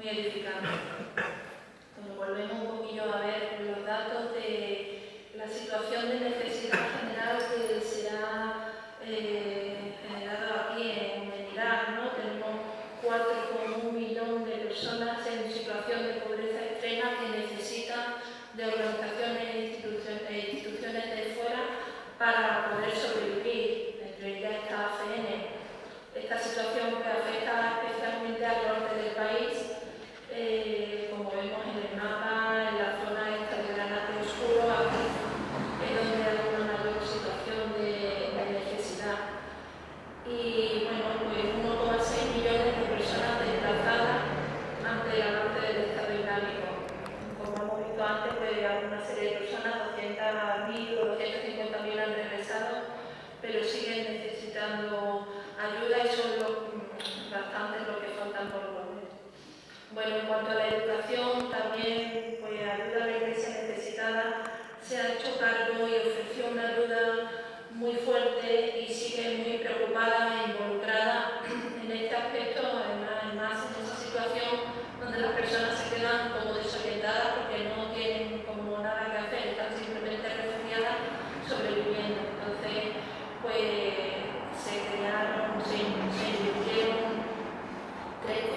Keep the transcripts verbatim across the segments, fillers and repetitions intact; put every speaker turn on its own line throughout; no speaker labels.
muy edificante. Cuando volvemos un poquillo a ver los datos de la situación de necesidad general que será eh, generada aquí en, en Irak, ¿no? Tenemos cuatro coma uno millón de personas en situación de pobreza extrema que necesitan de organizaciones e instituciones, e instituciones de fuera para poder sobrevivir. Entre ellas está A C N. Esta situación que afecta especialmente al norte del país, eh, como vemos en el mapa, en la zona esta de granate oscuro, aquí es donde hay una mayor situación de, de necesidad. Y bueno, pues uno coma seis millones de personas desplazadas ante el avance del Estado Islámico. Como hemos visto antes, pues hay una serie de personas, doscientas mil o doscientas cincuenta mil han regresado, pero siguen necesitando ayuda y son los, bastantes los que faltan por volver. Bueno, en cuanto a la educación, también pues, ayuda a la Iglesia necesitada se ha hecho cargo y ofreció una ayuda muy fuerte y sigue muy preocupada e involucrada en este aspecto, además, además en esa situación donde las personas se quedan como desorientadas porque no tienen como nada que hacer, están simplemente refugiadas sobreviviendo. Entonces, pues se crearon, se, se invirtieron tres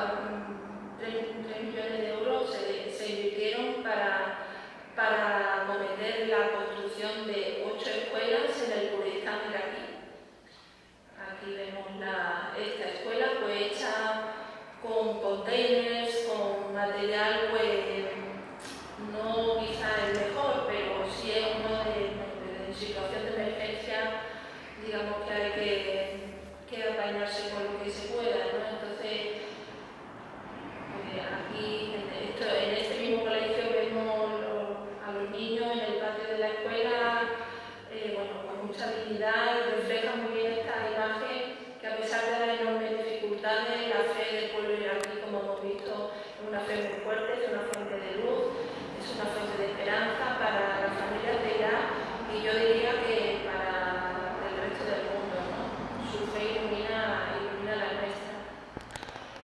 millones de euros, se, se invirtieron para, para acometer la construcción de ocho escuelas en el Kurdistán iraquí. Aquí vemos la, esta escuela pues hecha con containers, con material pues no quizá el mejor, pero sí es uno de, de, de situación de emergencia, digamos que hay que, que apañarse con lo que se pueda, ¿no? Entonces, pues aquí, en, esto, en este mismo colegio vemos lo, a los niños en el patio de la escuela, eh, bueno, con mucha dignidad, y refleja muy bien esta imagen que a pesar de las enormes dificultades, la fe del pueblo iraquí, como hemos visto, es una fe muy fuerte, es una fuente de luz, es una fuente de esperanza para las familias de Irak, y yo diría que